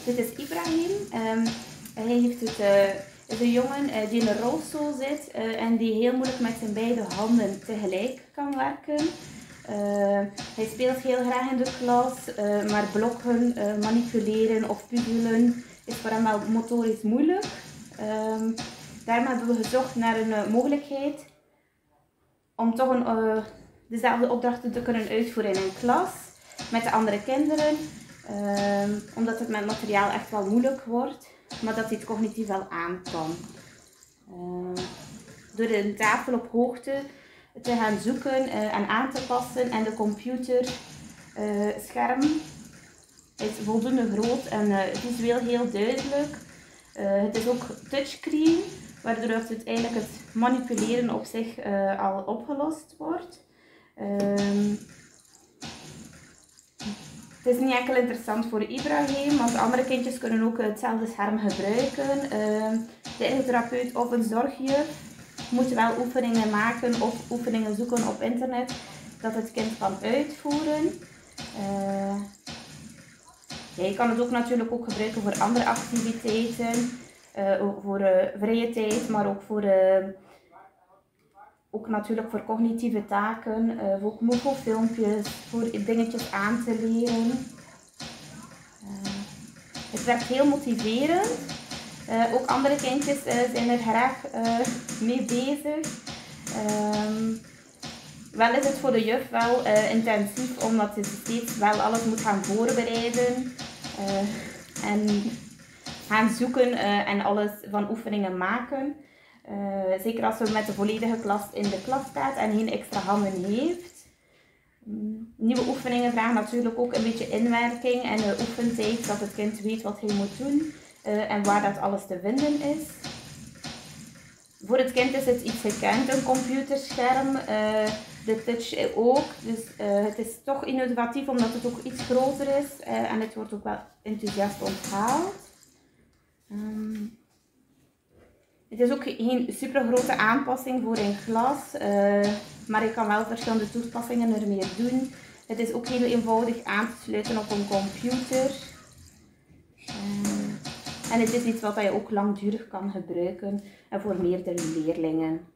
Dit is Ibrahim. Hij heeft is een jongen die in een rolstoel zit en die heel moeilijk met zijn beide handen tegelijk kan werken. Hij speelt heel graag in de klas, maar blokken, manipuleren of puzzelen is voor hem wel motorisch moeilijk. Daarom hebben we gezocht naar een mogelijkheid om toch dezelfde opdrachten te kunnen uitvoeren in een klas met de andere kinderen. Omdat het met materiaal echt wel moeilijk wordt, maar dat hij het cognitief wel aan kan. Door de tafel op hoogte te gaan zoeken en aan te passen en de computerscherm is voldoende groot en visueel heel duidelijk. Het is ook touchscreen, waardoor het eigenlijk het manipuleren op zich al opgelost wordt. Het is niet enkel interessant voor Ibrahim, want andere kindjes kunnen ook hetzelfde scherm gebruiken. De ergotherapeut of een zorgjuf moet wel oefeningen maken of oefeningen zoeken op internet dat het kind kan uitvoeren. Je kan het ook natuurlijk ook gebruiken voor andere activiteiten, voor vrije tijd, maar ook ook natuurlijk voor cognitieve taken, voor mogelfilmpjes, voor dingetjes aan te leren. Het werkt heel motiverend. Ook andere kindjes zijn er graag mee bezig. Wel is het voor de juf wel intensief, omdat ze steeds wel alles moet gaan voorbereiden en gaan zoeken en alles van oefeningen maken. Zeker als ze met de volledige klas in de klas staat en geen extra handen heeft. Nieuwe oefeningen vragen natuurlijk ook een beetje inwerking en oefentijd, dat het kind weet wat hij moet doen en waar dat alles te vinden is. Voor het kind is het iets gekend, een computerscherm, de touch ook. Dus het is toch innovatief omdat het ook iets groter is en het wordt ook wel enthousiast onthaald. Het is ook geen super grote aanpassing voor een klas, maar je kan wel verschillende toepassingen ermee doen. Het is ook heel eenvoudig aan te sluiten op een computer. En het is iets wat je ook langdurig kan gebruiken en voor meerdere leerlingen.